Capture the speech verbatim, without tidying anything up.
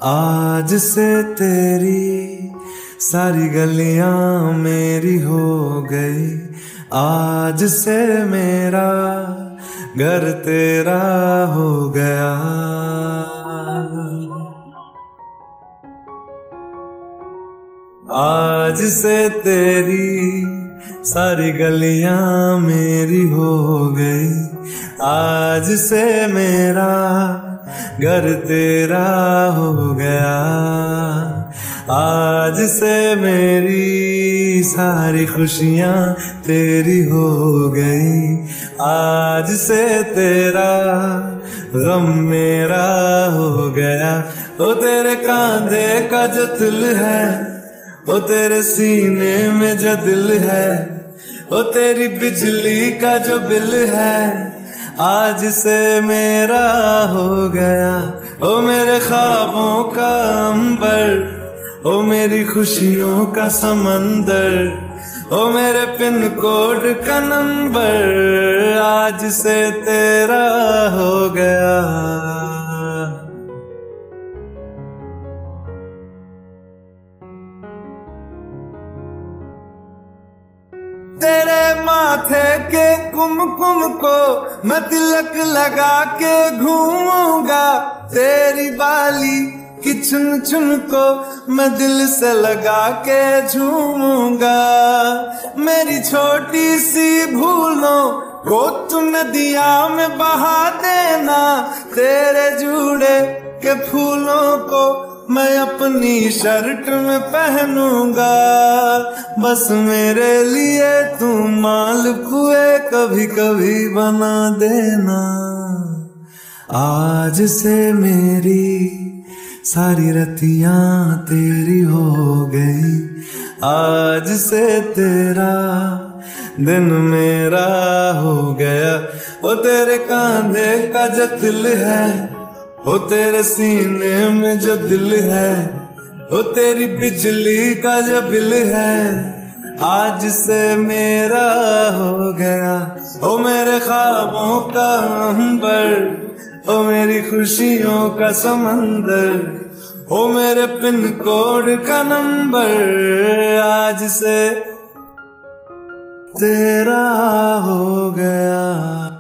आज से तेरी सारी गलियां मेरी हो गई। आज से मेरा घर तेरा हो गया। आज से तेरी सारी गलियां मेरी हो गई। आज से मेरा घर तेरा हो गया। आज से मेरी सारी खुशियां तेरी हो गई। आज से तेरा गम मेरा हो गया। ओ तेरे कांधे का जो दिल है, ओ तेरे सीने में जो दिल है, ओ तेरी बिजली का जो बिल है, आज से मेरा हो गया। ओ मेरे ख्वाबों का अंबर, ओ मेरी खुशियों का समंदर, ओ मेरे पिन कोड का नंबर, आज से तेरा हो गया। तेरे माथे के कुमकुम को मैं तिलक लगा के घूमूंगा। तेरी बाली की चुन चुन को मैं दिल से लगा के झूमूंगा। मेरी छोटी सी भूलों को तू नदिया में बहा देना। तेरे जूड़े के फूलों को मैं अपनी शर्ट में पहनूंगा। बस मेरे लिए तू मालपुए कभी कभी बना देना। आज से मेरी सारी रतियां तेरी हो गई। आज से तेरा दिन मेरा हो गया। वो तेरे कांधे का जो दिल है, ओ तेरे सीने में जो दिल है, ओ तेरी बिजली का जो बिल है, आज से मेरा हो गया। ओ मेरे ख्वाबों का अंबर, ओ मेरी खुशियों का समंदर, ओ मेरे पिन कोड का नंबर, आज से तेरा हो गया।